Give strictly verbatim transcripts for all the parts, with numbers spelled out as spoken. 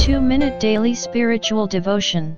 two minute daily spiritual devotion.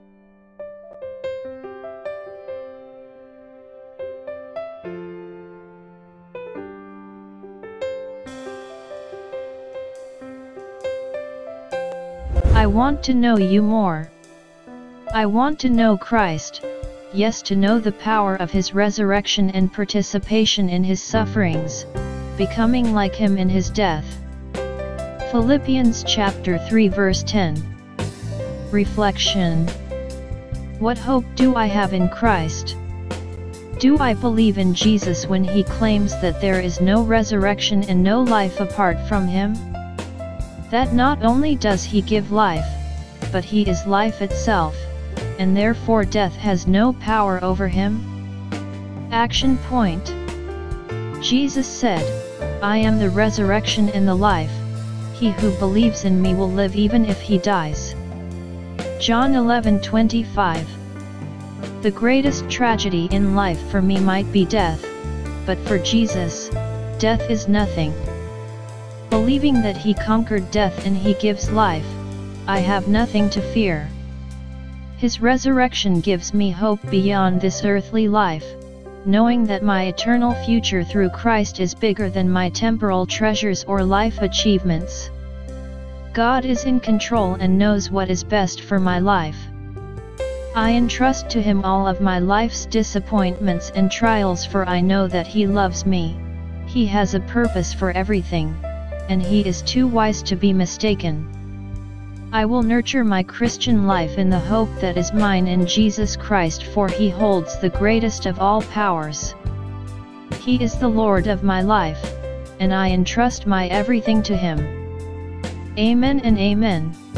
I want to know you more. I want to know Christ, yes, to know the power of his resurrection and participation in his sufferings, becoming like him in his death. Philippians chapter three verse ten. Reflection. What hope do I have in Christ? Do I believe in Jesus when he claims that there is no resurrection and no life apart from him? That not only does he give life, but he is life itself, and therefore death has no power over him? Action point. Jesus said, I am the resurrection and the life. He who believes in me will live even if he dies. John eleven twenty-five. The greatest tragedy in life for me might be death, but for Jesus, death is nothing. Believing that he conquered death and he gives life, I have nothing to fear. His resurrection gives me hope beyond this earthly life, knowing that my eternal future through Christ is bigger than my temporal treasures or life achievements. God is in control and knows what is best for my life. I entrust to him all of my life's disappointments and trials, for I know that he loves me, he has a purpose for everything, and he is too wise to be mistaken. I will nurture my Christian life in the hope that is mine in Jesus Christ, for he holds the greatest of all powers. He is the Lord of my life, and I entrust my everything to him. Amen and amen.